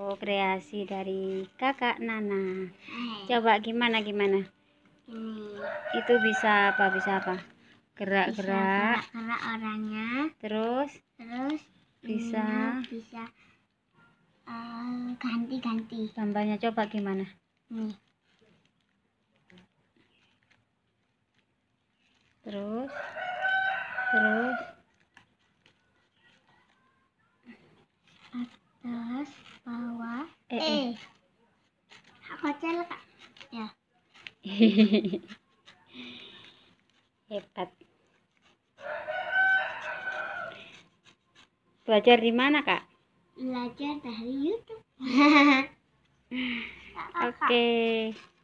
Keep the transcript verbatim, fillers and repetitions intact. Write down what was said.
kreasi dari kakak Nana. Hai. Coba gimana gimana? Ini. Itu bisa apa? Bisa apa? Gerak-gerak. Bisa gerak orangnya. Terus? Terus Bisa. ininya bisa uh, ganti-ganti. Gambarnya coba gimana? Nih. Terus? Terus? Atas, bawah. Eh, eh. eh. Kecil kak. Ya. Hebat. Belajar di mana, Kak? Belajar dari YouTube. Oke. Okay.